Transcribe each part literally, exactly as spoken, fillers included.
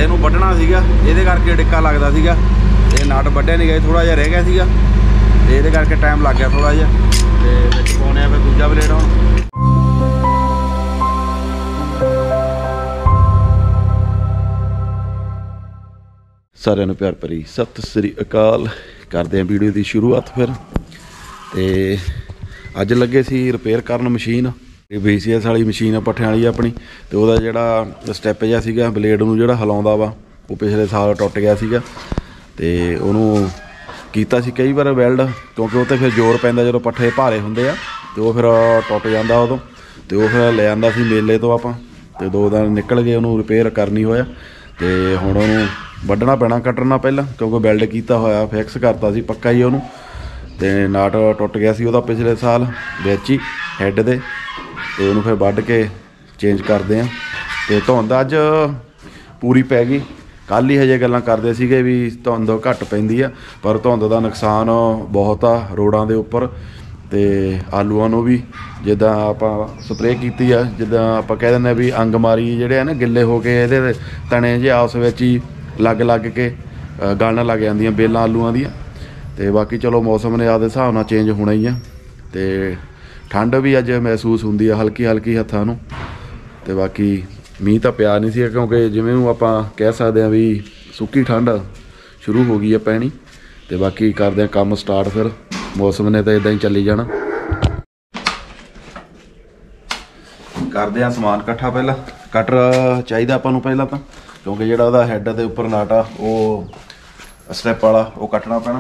ਇਹਨੂੰ ਵੱਢਣਾ ਸੀਗਾ, ਇਹਦੇ ਕਰਕੇ ਡਿੱਕਾ ਲੱਗਦਾ ਸੀਗਾ। ਇਹ ਨਟ ਵੱਢਿਆ ਨਹੀਂ ਗਿਆ, ਥੋੜਾ ਜਿਹਾ ਰਹਿ ਗਿਆ ਸੀਗਾ ਤੇ ਇਹਦੇ ਕਰਕੇ ਟਾਈਮ ਲੱਗ ਗਿਆ ਥੋੜਾ ਜਿਹਾ। ਤੇ ਵਿੱਚ ਪਾਉਣੇ ਆ ਫਿਰ ਦੂਜਾ ਬਲੇਡ ਹੁਣ। ਸਾਰਿਆਂ ਨੂੰ ਪਿਆਰ ਭਰੀ ਸਤਿ ਸ੍ਰੀ ਅਕਾਲ। ਕਰਦੇ ਆਂ ਵੀਡੀਓ ਦੀ ਸ਼ੁਰੂਆਤ ਫਿਰ। ਤੇ ਅੱਜ ਲੱਗੇ ਸੀ ਰਿਪੇਅਰ ਕਰਨ ਮਸ਼ੀਨ, ਇਹ ਬੀ ਸੀ ਐਸ ਵਾਲੀ ਮਸ਼ੀਨ ਆ ਪੱਠਿਆਂ ਵਾਲੀ ਆਪਣੀ। ਤੇ ਉਹਦਾ ਜਿਹੜਾ ਸਟੈਪ ਜਿਹਾ ਸੀਗਾ ਬਲੇਡ ਨੂੰ ਜਿਹੜਾ ਹਿਲਾਉਂਦਾ ਵਾ, ਉਹ ਪਿਛਲੇ ਸਾਲ ਟੁੱਟ ਗਿਆ ਸੀਗਾ। ਤੇ ਉਹਨੂੰ ਕੀਤਾ ਸੀ ਕਈ ਵਾਰ ਵੈਲਡ, ਕਿਉਂਕਿ ਉਹ 'ਤੇ ਫਿਰ ਜ਼ੋਰ ਪੈਂਦਾ ਜਦੋਂ ਪੱਠੇ ਭਾਰੇ ਹੁੰਦੇ ਆ, ਤੇ ਉਹ ਫਿਰ ਟੁੱਟ ਜਾਂਦਾ ਉਦੋਂ। ਤੇ ਉਹ ਫਿਰ ਲੈ ਆਂਦਾ ਸੀ ਮੇਲੇ ਤੋਂ ਆਪਾਂ, ਤੇ ਦੋ ਦਿਨ ਨਿਕਲ ਗਏ, ਉਹਨੂੰ ਰਿਪੇਅਰ ਕਰਨੀ ਹੋਇਆ। ਤੇ ਹੁਣ ਉਹਨੂੰ ਵੱਢਣਾ ਪੈਣਾ, ਕੱਟਣਾ ਪਹਿਲਾਂ, ਕਿਉਂਕਿ ਵੈਲਡ ਕੀਤਾ ਹੋਇਆ, ਫਿਕਸ ਕਰਤਾ ਸੀ ਪੱਕਾ ਹੀ ਉਹਨੂੰ। ਤੇ ਨਾਟ ਟੁੱਟ ਗਿਆ ਸੀ ਉਹਦਾ ਪਿਛਲੇ ਸਾਲ ਵਿੱਚ ਹੀ ਹੈੱਡ ਦੇ, ਤੇ ਉਹਨੂੰ ਫਿਰ ਵੱਢ ਕੇ ਚੇਂਜ ਕਰਦੇ ਹਾਂ। ਤੇ ਧੁੰਦ ਅੱਜ ਪੂਰੀ ਪੈ ਗਈ। ਕੱਲ੍ਹ ਹੀ ਹਜੇ ਗੱਲਾਂ ਕਰਦੇ ਸੀਗੇ ਵੀ ਧੁੰਦ ਘੱਟ ਪੈਂਦੀ ਆ, ਪਰ ਧੁੰਦ ਦਾ ਨੁਕਸਾਨ ਬਹੁਤ ਆ ਰੋਡਾਂ ਦੇ ਉੱਪਰ। ਤੇ ਆਲੂਆਂ ਨੂੰ ਵੀ ਜਿੱਦਾਂ ਆਪਾਂ ਸਪਰੇਅ ਕੀਤੀ ਆ, ਜਿੱਦਾਂ ਆਪਾਂ ਕਹਿ ਦਿੰਦੇ ਵੀ ਅੰਗਮਾਰੀ ਜਿਹੜੇ ਆ ਨਾ ਗਿੱਲੇ ਹੋ ਕੇ ਇਹਦੇ ਤਣੇ ਜਿਹੇ ਆਪਸ ਵਿੱਚ ਹੀ ਲੱਗ ਲੱਗ ਕੇ ਗਲਣ ਲੱਗ ਜਾਂਦੀਆਂ ਬੇਲਾਂ ਆਲੂਆਂ ਦੀਆਂ। ਤੇ ਬਾਕੀ ਚਲੋ ਮੌਸਮ ਨੇ ਆਪਦੇ ਹਿਸਾਬ ਨਾਲ ਚੇਂਜ ਹੋਣਾ ਹੀ ਆ। ਤੇ ਠੰਡ ਵੀ ਅੱਜ ਮਹਿਸੂਸ ਹੁੰਦੀ ਆ ਹਲਕੀ ਹਲਕੀ ਹੱਥਾਂ ਨੂੰ। ਤੇ ਬਾਕੀ ਮੀਂਹ ਤਾਂ ਪਿਆ ਨਹੀਂ ਸੀ, ਕਿਉਂਕਿ ਜਿਵੇਂ ਨੂੰ ਆਪਾਂ ਕਹਿ ਸਕਦੇ ਹਾਂ ਵੀ ਸੁੱਕੀ ਠੰਡ ਸ਼ੁਰੂ ਹੋ ਗਈ ਆ ਪੈਣੀ। ਤੇ ਬਾਕੀ ਕਰਦੇ ਹਾਂ ਕੰਮ ਸਟਾਰਟ ਫਿਰ, ਮੌਸਮ ਨੇ ਤਾਂ ਇੱਦਾਂ ਹੀ ਚੱਲੀ ਜਾਣਾ। ਕਰਦੇ ਹਾਂ ਸਮਾਨ ਇਕੱਠਾ। ਪਹਿਲਾਂ ਕਟਰ ਚਾਹੀਦਾ ਆਪਾਂ ਨੂੰ ਪਹਿਲਾਂ ਤਾਂ, ਕਿਉਂਕਿ ਜਿਹੜਾ ਉਹਦਾ ਹੈੱਡ ਦੇ ਉੱਪਰ ਨਟ ਆ ਉਹ ਸਟੈਪ ਵਾਲਾ ਉਹ ਕੱਟਣਾ ਪੈਣਾ।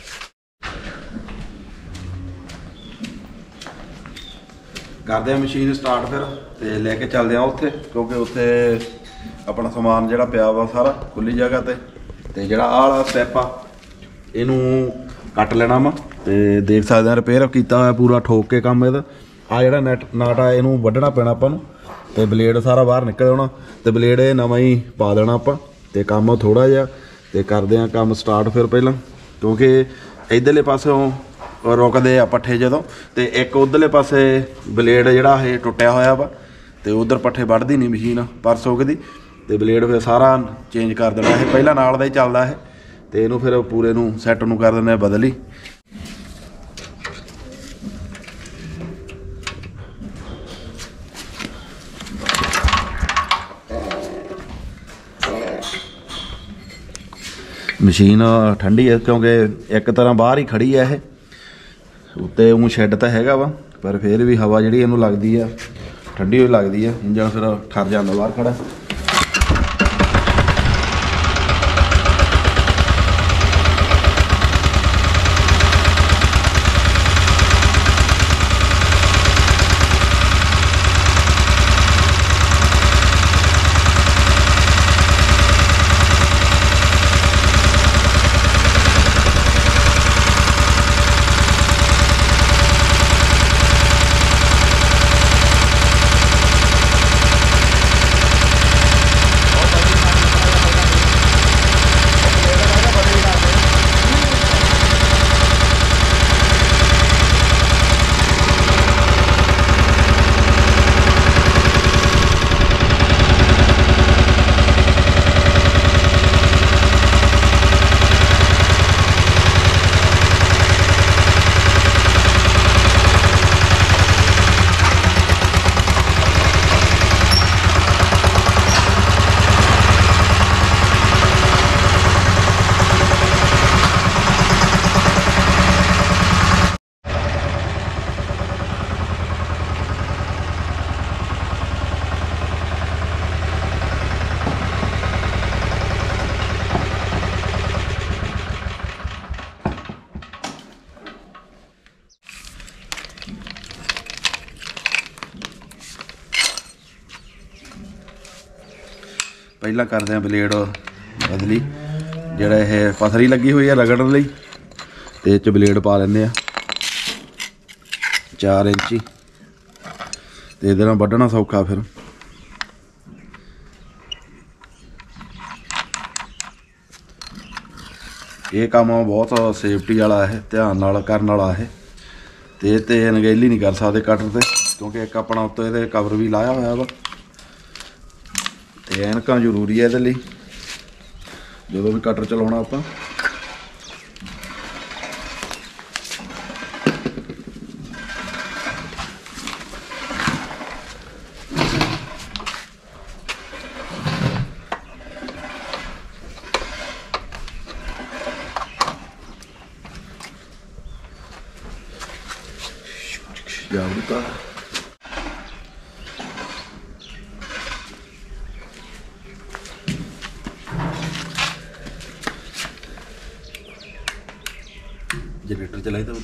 ਕਰਦੇ ਹਾਂ ਮਸ਼ੀਨ ਸਟਾਰਟ ਫਿਰ, ਤੇ ਲੈ ਕੇ ਚੱਲਦੇ ਹਾਂ ਉੱਥੇ, ਕਿਉਂਕਿ ਉੱਥੇ ਆਪਣਾ ਸਮਾਨ ਜਿਹੜਾ ਪਿਆ ਵਾ ਸਾਰਾ ਖੁੱਲੀ ਜਗ੍ਹਾ 'ਤੇ। ਤੇ ਜਿਹੜਾ ਆਹ ਵਾਲਾ ਸਟੈਪ ਆ ਇਹਨੂੰ ਕੱਟ ਲੈਣਾ ਵਾ। ਤੇ ਦੇਖ ਸਕਦੇ ਹਾਂ ਰਿਪੇਅਰ ਕੀਤਾ ਹੋਇਆ ਪੂਰਾ ਠੋਕ ਕੇ ਕੰਮ ਇਹਦਾ। ਆਹ ਜਿਹੜਾ ਨੈਟ ਨਾਟ ਆ ਇਹਨੂੰ ਵੱਢਣਾ ਪੈਣਾ ਆਪਾਂ ਨੂੰ, ਤੇ ਬਲੇਡ ਸਾਰਾ ਬਾਹਰ ਨਿਕਲ ਆਉਣਾ, ਤੇ ਬਲੇਡ ਇਹ ਨਵਾਂ ਹੀ ਪਾ ਦੇਣਾ ਆਪਾਂ। ਤੇ ਕੰਮ ਥੋੜ੍ਹਾ ਜਿਹਾ, ਤੇ ਕਰਦੇ ਹਾਂ ਕੰਮ ਸਟਾਰਟ ਫਿਰ ਪਹਿਲਾਂ, ਕਿਉਂਕਿ ਇੱਧਰਲੇ ਪਾਸਿਓਂ ਰੁਕਦੇ ਆ ਪੱਠੇ ਜਦੋਂ, ਤੇ ਇੱਕ ਉੱਧਰਲੇ ਪਾਸੇ ਬਲੇਡ ਜਿਹੜਾ ਇਹ ਟੁੱਟਿਆ ਹੋਇਆ ਵਾ, ਤੇ ਉੱਧਰ ਪੱਠੇ ਵੱਢਦੀ ਨਹੀਂ ਮਸ਼ੀਨ ਪਰਸੋਂ ਕਦੀ। ਤੇ ਬਲੇਡ ਫਿਰ ਸਾਰਾ ਚੇਂਜ ਕਰ ਦੇਣਾ ਇਹ, ਪਹਿਲਾਂ ਨਾਲ ਦਾ ਹੀ ਚੱਲਦਾ ਇਹ। ਤੇ ਇਹਨੂੰ ਫਿਰ ਪੂਰੇ ਨੂੰ ਸੈੱਟ ਨੂੰ ਕਰ ਦਿੰਦੇ ਬਦਲ ਹੀ। ਮਸ਼ੀਨ ਠੰਡੀ ਹੈ, ਕਿਉਂਕਿ ਇੱਕ ਤਰ੍ਹਾਂ ਬਾਹਰ ਹੀ ਖੜੀ ਹੈ ਇਹ। ਉੱਤੇ ਉਹ ਸ਼ੈੱਡ ਤਾਂ ਹੈਗਾ ਵਾ, ਪਰ ਫਿਰ ਵੀ ਹਵਾ ਜਿਹੜੀ ਇਹਨੂੰ ਲੱਗਦੀ ਆ ਠੰਡੀ ਹੋਈ ਲੱਗਦੀ ਆ। ਇੰਜਣ ਫਿਰ ਠਰ ਜਾਂਦਾ ਬਾਹਰ ਖੜਾ। ਪਹਿਲਾਂ ਕਰਦੇ ਹਾਂ ਬਲੇਡ ਬਦਲੀ, ਜਿਹੜਾ ਇਹ ਪਥਰੀ ਲੱਗੀ ਹੋਈ ਹੈ ਰਗੜਨ ਲਈ, ਤੇ ਇਹ 'ਚ ਬਲੇਡ ਪਾ ਲੈਂਦੇ ਆ ਚਾਰ ਇੰਚੀ। ਤੇ ਇਹਦੇ ਨਾਲ ਵੱਢਣਾ ਸੌਖਾ ਫਿਰ। ਇਹ ਕੰਮ ਬਹੁਤ ਸੇਫਟੀ ਵਾਲਾ ਹੈ, ਧਿਆਨ ਨਾਲ ਕਰਨ ਵਾਲਾ ਹੈ। ਤੇ ਇਹ 'ਤੇ ਅਣਗਹਿਲੀ ਨਹੀਂ ਕਰ ਸਕਦੇ ਕਟਰ 'ਤੇ, ਕਿਉਂਕਿ ਇੱਕ ਆਪਣਾ ਉੱਤੇ ਇਹਦੇ ਕਵਰ ਵੀ ਲਾਇਆ ਹੋਇਆ ਵਾ। ਤੇ ਐਨਕਾਂ ਜ਼ਰੂਰੀ ਹੈ ਇਹਦੇ ਲਈ, जो भी कटर चलाना आप जागरूकता जनरेटर चलाई तो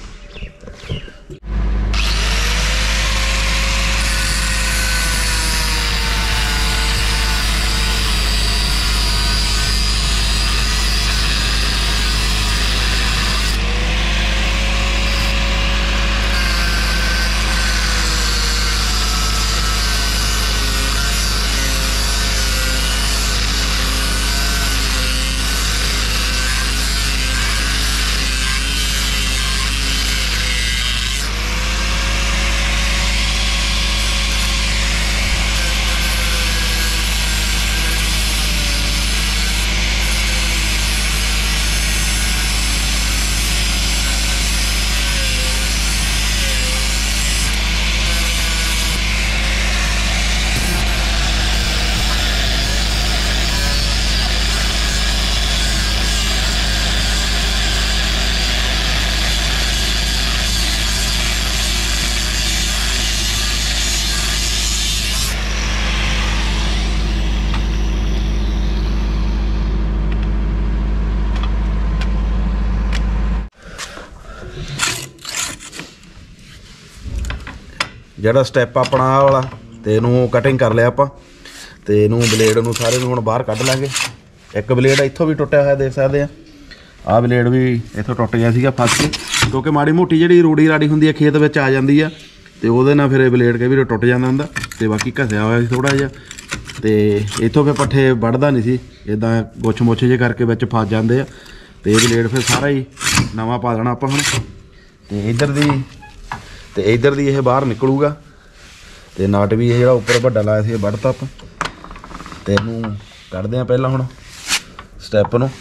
ਜਿਹੜਾ ਸਟੈਪ ਆਪਣਾ ਆਹ ਵਾਲਾ ਤੇ ਇਹਨੂੰ ਕਟਿੰਗ ਕਰ ਲਿਆ ਆਪਾਂ ਤੇ ਇਹਨੂੰ ਬਲੇਡ ਨੂੰ ਸਾਰੇ ਨੂੰ ਹੁਣ ਬਾਹਰ ਕੱਢ ਲਾਂਗੇ। ਇੱਕ ਬਲੇਡ ਇੱਥੋਂ ਵੀ ਟੁੱਟਿਆ ਹੋਇਆ ਦੇਖ ਸਕਦੇ ਆ, ਆਹ ਬਲੇਡ ਵੀ ਇੱਥੋਂ ਟੁੱਟ ਗਿਆ ਸੀਗਾ ਫਸ ਕੇ, ਕਿਉਂਕਿ ਮਾੜੀ ਮੋਟੀ ਜਿਹੜੀ ਰੂੜੀ ਰਾੜੀ ਹੁੰਦੀ ਹੈ ਖੇਤ ਵਿੱਚ ਆ ਜਾਂਦੀ ਆ ਤੇ ਉਹਦੇ ਨਾਲ ਫਿਰ ਇਹ ਬਲੇਡ ਕਈ ਵਾਰ ਟੁੱਟ ਜਾਂਦਾ ਹੁੰਦਾ ਤੇ ਬਾਕੀ ਘਸਿਆ ਹੋਇਆ ਸੀ ਥੋੜਾ ਜਿਹਾ ਤੇ ਇੱਥੋਂ ਫਿਰ ਪੱਠੇ ਵੱਢਦਾ ਨਹੀਂ ਸੀ, ਇੱਦਾਂ ਗੁੱਛ ਮੁੱਛ ਜੇ ਕਰਕੇ ਵਿੱਚ ਫਸ ਜਾਂਦੇ ਆ ਤੇ ਇਹ ਬਲੇਡ ਫਿਰ ਸਾਰਾ ਹੀ ਨਵਾਂ ਪਾ ਦੇਣਾ ਆਪਾਂ ਹੁਣ। ਤੇ ਇੱਧਰ ਦੀ ਤੇ ਇੱਧਰ ਦੀ ਇਹ ਬਾਹਰ ਨਿਕਲੂਗਾ ਤੇ ਨਾਟ ਵੀ ਇਹ ਜਿਹੜਾ ਉੱਪਰ ਵੱਡਾ ਲਾਇਆ ਸੀ ਇਹ ਵੱਢਤਾ ਆਪਾਂ ਤੇ ਇਹਨੂੰ ਕੱਢਦੇ ਆ ਪਹਿਲਾਂ ਹੁਣ ਸਟੈਪ ਨੂੰ।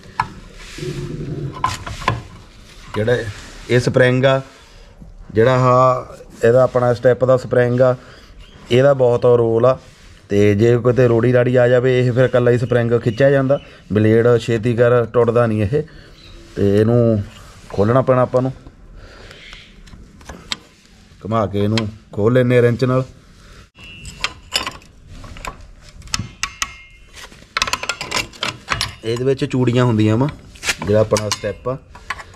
ਜਿਹੜਾ ਇਹ ਸਪਰਿੰਗ ਆ ਜਿਹੜਾ ਆਹ ਇਹਦਾ ਆਪਣਾ ਸਟੈਪ ਦਾ ਸਪਰਿੰਗ ਆ ਇਹਦਾ ਬਹੁਤ ਰੋਲ ਆ ਤੇ ਜੇ ਕਿਤੇ ਰੋੜੀ ਰਾੜੀ ਆ ਜਾਵੇ ਇਹ ਫਿਰ ਇਕੱਲਾ ਹੀ ਸਪਰਿੰਗ ਖਿੱਚਿਆ ਜਾਂਦਾ, ਬਲੇਡ ਛੇਤੀ ਕਰ ਟੁੱਟਦਾ ਨਹੀਂ ਇਹ ਤੇ ਇਹਨੂੰ ਖੋਲ੍ਹਣਾ ਪੈਣਾ ਆਪਾਂ ਨੂੰ। घुमा के इनू खोल लेने रिंच नाल। ਇਹਦੇ ਵਿੱਚ ਚੂੜੀਆਂ ਹੁੰਦੀਆਂ ਵਾ ਜਿਹੜਾ ਆਪਣਾ ਸਟੈਪ ਆ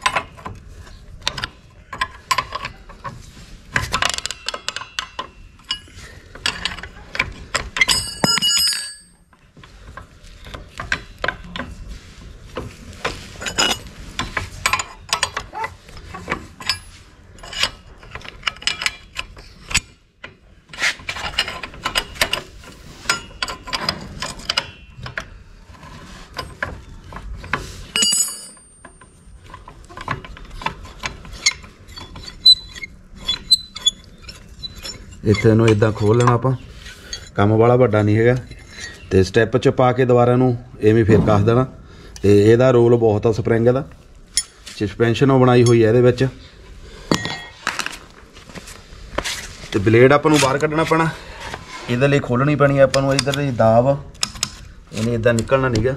ਇੱਥੇ ਨੂੰ ਇਦਾਂ ਖੋਲ ਲੈਣਾ ਆਪਾਂ, ਕੰਮ ਵਾਲਾ ਵੱਡਾ ਨਹੀਂ ਹੈਗਾ ਤੇ ਸਟੈਪ 'ਚ ਪਾ ਕੇ ਦੁਬਾਰਾ ਨੂੰ ਐਵੇਂ ਫੇਰ ਕੱਸ ਦੇਣਾ। ਤੇ ਇਹਦਾ ਰੋਲ ਬਹੁਤ ਆ ਸਪਰਿੰਗ ਦਾ, ਸਸਪੈਂਸ਼ਨ ਉਹ ਬਣਾਈ ਹੋਈ ਹੈ ਇਹਦੇ ਵਿੱਚ। ਤੇ ਬਲੇਡ ਆਪਾਂ ਨੂੰ ਬਾਹਰ ਕੱਢਣਾ ਪੈਣਾ, ਇਹਦੇ ਲਈ ਖੋਲਣੀ ਪੈਣੀ ਆਪਾਂ ਨੂੰ ਇੱਧਰ ਦੀ ਦਾਬ, ਇਹਨੇ ਇਦਾਂ ਨਿਕਲਣਾ ਨਹੀਂਗਾ।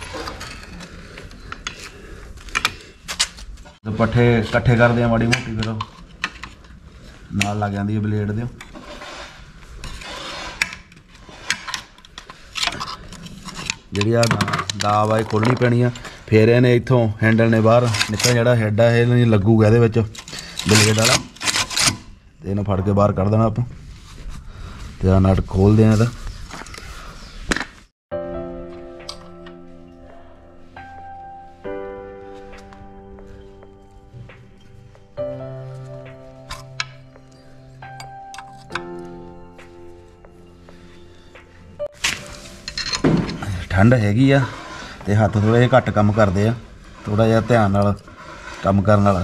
ਪੱਠੇ ਇਕੱਠੇ ਕਰਦੇ ਆ ਮਾੜੀ ਮੋਟੀ ਫਿਰ ਨਾਲ ਲੱਗ ਜਾਂਦੀ ਹੈ ਬਲੇਡ ਦੇ। ਜਿਹੜੀ ਆ ਦਾਬ ਆ ਖੋਲਣੀ ਪੈਣੀ ਆ, ਫਿਰ ਇਹਨੇ ਇੱਥੋਂ ਹੈਂਡਲ ਨੇ ਬਾਹਰ ਨਿਕਲ ਜਿਹੜਾ ਹੈਡ ਆ ਇਹ ਨਹੀਂ ਲੱਗੂਗਾ ਇਹਦੇ ਵਿੱਚ ਬਲੇਡ ਵਾਲਾ ਤੇ ਇਹਨੂੰ ਫੜ ਕੇ ਬਾਹਰ ਕੱਢ ਦੇਣਾ ਆਪਾਂ ਤੇ ਆ ਨਟ ਖੋਲਦੇ ਆ ਇਹਦਾ। ठंड हैगी आ ते हत्थ थोड़ा जिहा घट काम करते हैं, थोड़ा जिहा ध्यान नाल काम करन वाला।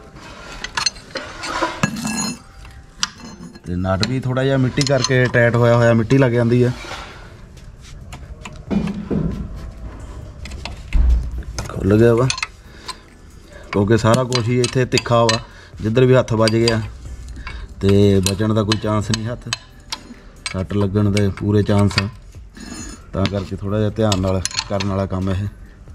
ते नट भी थोड़ा जिहा मिट्टी करके टाइट होया होया मिट्टी लग जाती है। खुल गया वा क्योंकि सारा कुछ ही इत्थे तिखा वा जिधर भी हथ बज गया तो बचन का कोई चांस नहीं हथ सट लगन के पूरे चांस आ तां करके थोड़ा जिहा ध्यान नाल करन वाला काम है।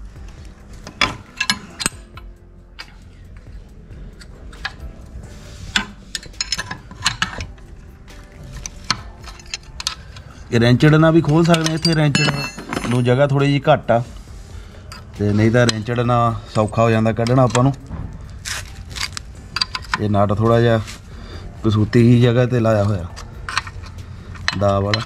रेंचड़ ना भी खोल सकते इत्थे रेंचड़ नूं जगह थोड़ी जी घट आ ते नहीं तो रेंचड़ ना सौखा हो जाता कढ़ना आपां नूं। ये नट थोड़ा जिहा कसूती ही जगह ते लाया होया दा वाला।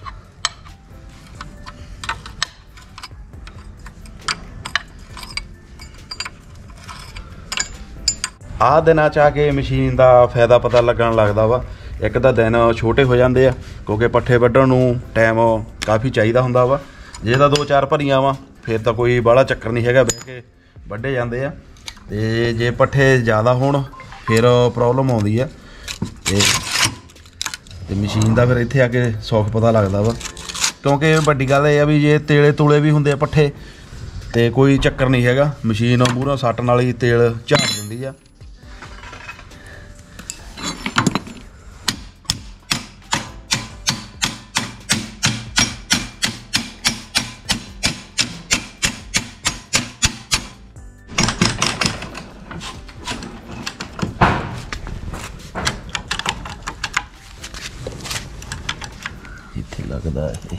आ दिनां च आके मशीन का फायदा पता लगन लगदा वा। एक तो दिन छोटे हो जाते हैं क्योंकि पट्ठे वड्ढण नूं टाइम काफ़ी चाहिदा हुंदा वा। जे तां दो चार भरियां वा फिर तो कोई बाहला चक्कर नहीं हैगा, बह के वड्ढे जाते हैं। ते जे पट्ठे ज़्यादा होण फिर प्रॉब्लम आउंदी है ते मशीन का फिर इत्थे आके सौख पता लगदा वा। क्योंकि वड्डी गल इह आ भी जे तेले तुले भी हुंदे पट्ठे ते कोई चक्कर नहीं हैगा, मशीन मूहरों सੱਟ नाल ही तेल झाड़ दिंदी आ। इत्थे लगदा है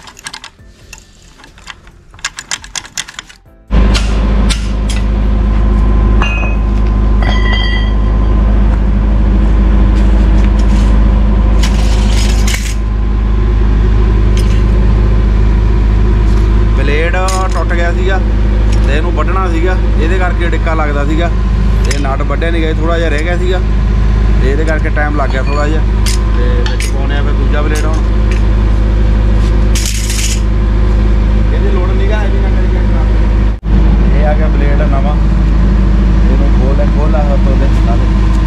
ब्लेड टुट गया सीगा ते इहनूं वड्ढना सीगा, इहदे करके डिक्का लगदा सीगा ते नट वड्ढे नहीं गए, थोड़ा जिहा रह गया सीगा ते इहदे करके टाइम लग गया थोड़ा जिहा ते विच पाउने आ फिर दूजा ब्लेड हुण। ਇਹਦੀ ਲੋੜ ਨਹੀਂਗਾ ਇਹ ਵੀ ਨਾ ਕਰੀ ਇਹ ਆ ਗਿਆ ਬਲੇਡ ਨਵਾਂ, ਇਹਨੂੰ ਖੋਲ ਲੈ ਖੋਲ ਲਾ ਹੱਥੋਂ ਦੇ ਨਾਲ।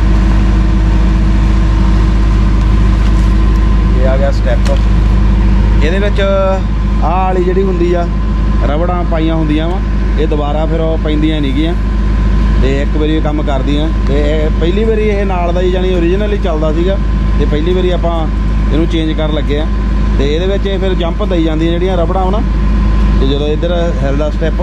ਇਹ ਆ ਗਿਆ ਸਟੈਪ, ਇਹਦੇ ਵਿੱਚ ਆਹ ਵਾਲੀ ਜਿਹੜੀ ਹੁੰਦੀ ਆ ਰਬੜਾਂ ਪਾਈਆਂ ਹੁੰਦੀਆਂ ਵਾ, ਇਹ ਦੁਬਾਰਾ ਫਿਰ ਉਹ ਪੈਂਦੀਆਂ ਨਹੀਂ ਗੀਆਂ ਤੇ ਇੱਕ ਵਾਰੀ ਇਹ ਕੰਮ ਕਰਦੀਆਂ। ਤੇ ਇਹ ਪਹਿਲੀ ਵਾਰੀ ਇਹ ਨਾਲ ਦਾ ਹੀ ਜਾਨੀ ਓਰੀਜਨਲ ਹੀ ਚੱਲਦਾ ਸੀਗਾ ਤੇ ਪਹਿਲੀ ਵਾਰੀ ਆਪਾਂ ਇਹਨੂੰ ਚੇਂਜ ਕਰਨ ਲੱਗੇ ਆ ਤੇ ਇਹਦੇ ਵਿੱਚ ਇਹ ਫਿਰ ਜੰਪ ਦਈ ਜਾਂਦੀਆਂ ਜਿਹੜੀਆਂ ਰਬੜਾਂ ਹੋਣਾ ਤੇ ਜਦੋਂ ਇੱਧਰ ਹਿਲਦਾ ਸਟੈਪ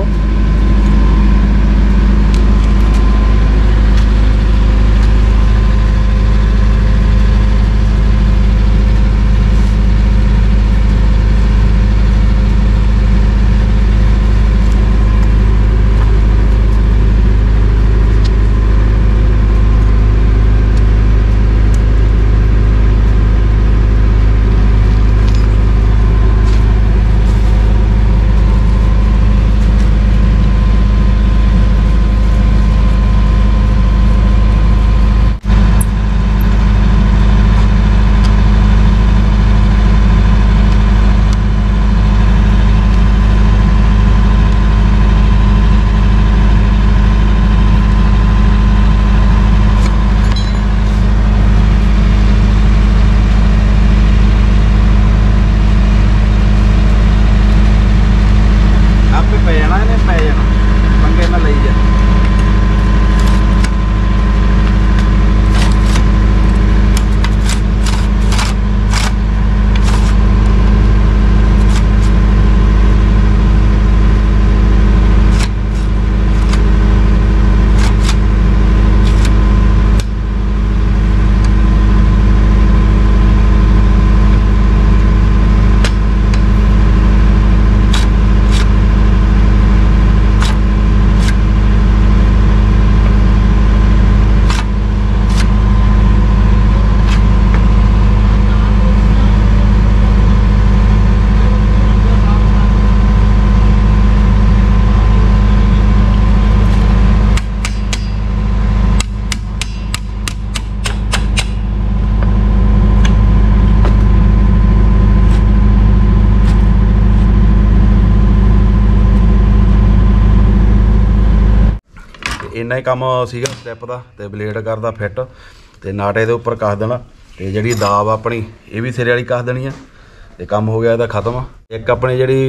इन्ना ही काम सीगा स्टैप का ते ब्लेड करदा फिट ते नाटे दे उपर कस देना ते जिहड़ी दाब अपनी ये भी सिरे वाली कस देनी है ते काम हो गया इहदा खत्म। एक अपनी जिहड़ी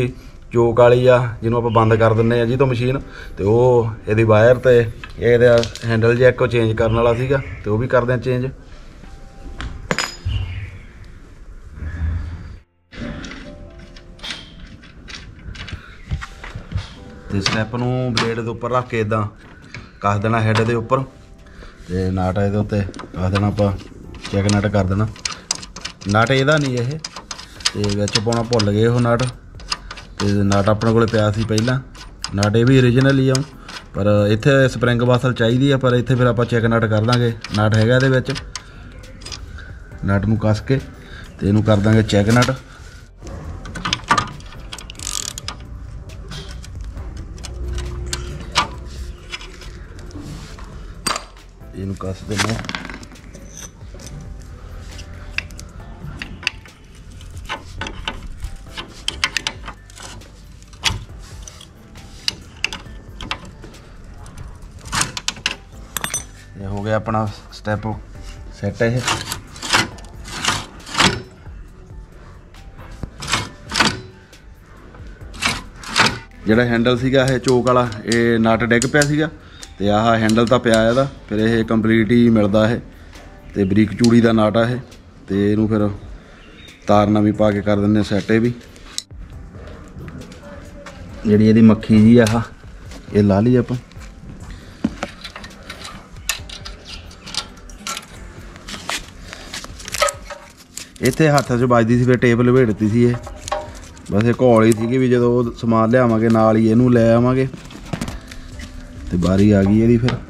चोक वाली आ जिन्हों आप बंद कर दिंने जी तो मशीन, तो वो ये वायर तो ये हैंडल जैक चेंज करने वाला सीगा, तो वो भी करते हैं चेंज। तो स्टैप नूं ब्लेड के उपर रख के इदा कस देना हैड के उपर, तो नट ये उत्ते कस देना, आप चैक नट कर देना। नट यदा नहीं ये तो विच पाउणा भुल गए वो नट, तो नट अपने को पिया सी पहला, नट ये भी ओरिजिनल ही आ, पर इत्थे स्प्रिंग वासल चाहिए है, पर इत्थे फिर आप चैक नट कर देंगे। नट हैगा इहदे विच, नट नूं कस के तो इहनूं कर देंगे चैक नट। इहनूं कस देना, ये हो गया अपना स्टैप सैट है। जिहड़ा हैंडल सीगा ये चोक वाला, ये नट डिग पिया सीगा, ते आह हैंडल तो पिया इहदा, फिर ये कंप्लीट ही मिलता है, तो बरीक चूड़ी का नट है, तो इनू फिर तार नवीं पा के कर देंगे सैट। भी जिहड़ी इहदी मक्खी जी आह ये ला ली आप, इत्थे हत्थ च बजदी सी, फिर टेप लपेटती सी। ये बस एक घोल ही थी भी जो समान लियावांगे नाल ही इहनूं लै आवांगे, तो बारी आ गई इहदी। फिर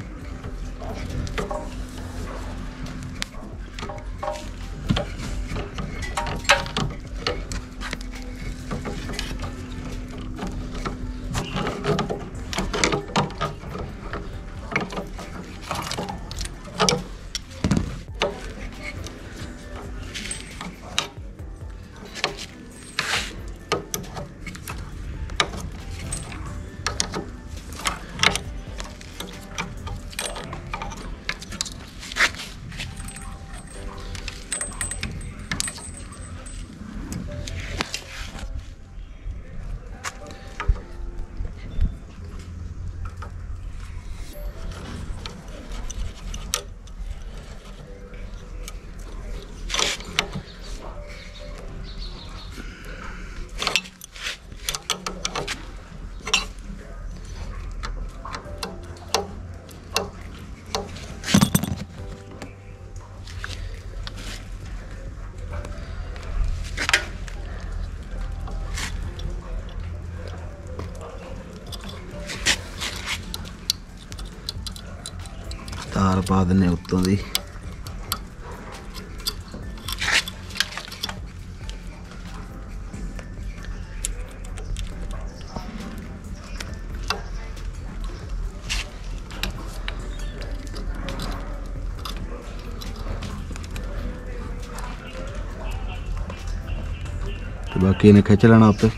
तार पा देने उत्तों दी, तो बाकी इन्हें खिंच लेना आपे।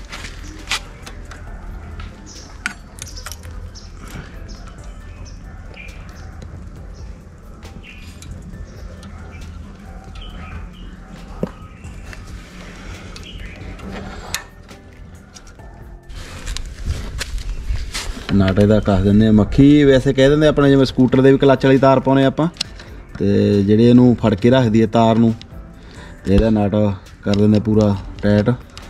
नाटे का कस देंगे मक्खी, वैसे कह देंगे अपने जिवें स्कूटर के भी क्लच वाली तार पाने आप, तो जिहड़ी इहनूं फड़ के रखदी है तार नूं, ते इहदा नट कर देंगे पूरा टाइट।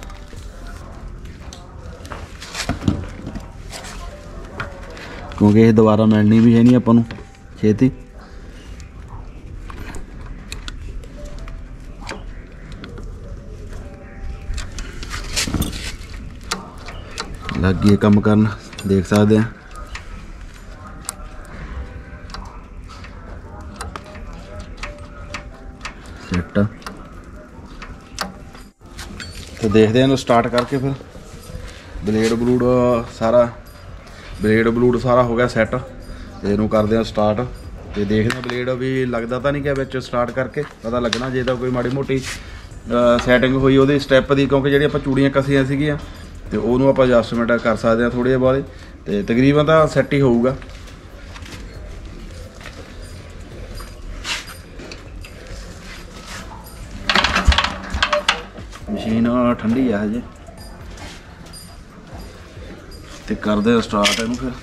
क्योंकि ये दोबारा मिलनी भी है नहीं आपां नूं छेती। लग गई काम करन, देख सकते हैं। सेट तो देखते हैं स्टार्ट करके, फिर ब्लेड बलूड सारा ब्लेड बलूड सारा हो गया सैट, तो इनू करते हैं स्टार्ट। तो देखते हैं ब्लेड भी लगता तो नहीं क्या बिच, स्टार्ट करके पता लगना जे कोई माड़ी मोटी सैटिंग हुई वो स्टैप की, क्योंकि जी आप चूड़ियाँ कसियाँ सीगियां तो उन्होंने आप एडजस्टमेंट कर सकते हैं थोड़े बहुत, तो तकरीबन तो सैट ही होऊगा। मशीन ठंडी है हजे, ਤੇ ਕਰਦੇ ਆ ਸਟਾਰਟ ਇਹਨੂੰ ਫਿਰ।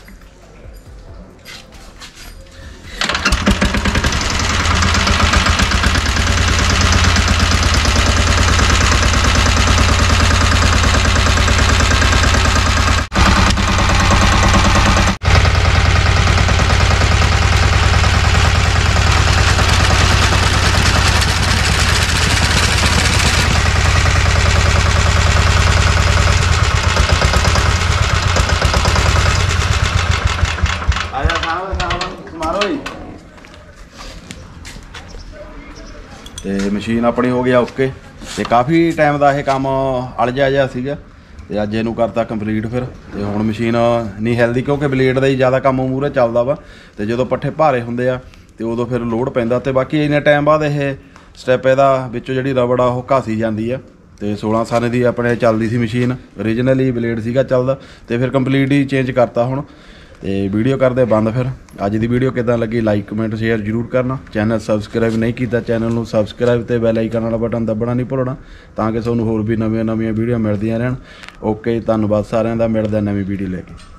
ਤੇ ਮਸ਼ੀਨ ਆਪਣੀ ਹੋ ਗਿਆ ਓਕੇ। ਤੇ ਕਾਫੀ ਟਾਈਮ ਦਾ ਇਹ ਕੰਮ ਅਲਝਿਆ ਜਿਹਾ ਸੀਗਾ ਤੇ ਅੱਜ ਇਹਨੂੰ ਕਰਤਾ ਕੰਪਲੀਟ ਫਿਰ। ਤੇ ਹੁਣ ਮਸ਼ੀਨ ਨਹੀਂ ਹਿਲਦੀ ਕਿਉਂਕਿ ਬਲੇਡ ਦਾ ਹੀ ਜ਼ਿਆਦਾ ਕੰਮ ਮੂਹਰੇ ਚੱਲਦਾ ਵਾ ਤੇ ਜਦੋਂ ਪੱਠੇ ਭਾਰੇ ਹੁੰਦੇ ਆ ਤੇ ਉਦੋਂ ਫਿਰ ਲੋਡ ਪੈਂਦਾ। ਤੇ ਬਾਕੀ ਇੰਨੇ ਟਾਈਮ ਬਾਅਦ ਇਹ ਸਟੈਪ ਇਹਦਾ ਵਿੱਚੋਂ ਜਿਹੜੀ ਰਬੜ ਆ ਉਹ ਘਾਸੀ ਜਾਂਦੀ ਆ। ਤੇ सोलह ਸਾਲ ਦੀ ਆਪਣੇ ਚੱਲਦੀ ਸੀ ਮਸ਼ੀਨ, ਓਰੀਜਨਲੀ ਬਲੇਡ ਸੀਗਾ ਚੱਲਦਾ ਤੇ ਫਿਰ ਕੰਪਲੀਟ ਹੀ ਚੇਂਜ ਕਰਤਾ ਹੁਣ। ਤੇ ਵੀਡੀਓ ਕਰਦੇ ਬੰਦ ਫਿਰ। ਅੱਜ ਦੀ ਵੀਡੀਓ ਕਿੱਦਾਂ ਲੱਗੀ ਲਾਈਕ ਕਮੈਂਟ ਸ਼ੇਅਰ ਜ਼ਰੂਰ ਕਰਨਾ। ਚੈਨਲ ਸਬਸਕ੍ਰਾਈਬ ਨਹੀਂ ਕੀਤਾ ਚੈਨਲ ਨੂੰ ਸਬਸਕ੍ਰਾਈਬ ਤੇ ਬੈਲ ਆਈਕਨ ਵਾਲਾ ਬਟਨ ਦੱਬਣਾ ਨਹੀਂ ਭੁੱਲਣਾ ਤਾਂ ਕਿ ਤੁਹਾਨੂੰ ਹੋਰ ਵੀ ਨਵੀਆਂ ਨਵੀਆਂ ਵੀਡੀਓ ਮਿਲਦੀਆਂ ਰਹਿਣ। ਓਕੇ, ਧੰਨਵਾਦ ਸਾਰਿਆਂ ਦਾ। ਮਿਲਦੇ ਨਵੀਂ ਵੀਡੀਓ ਲੈ ਕੇ।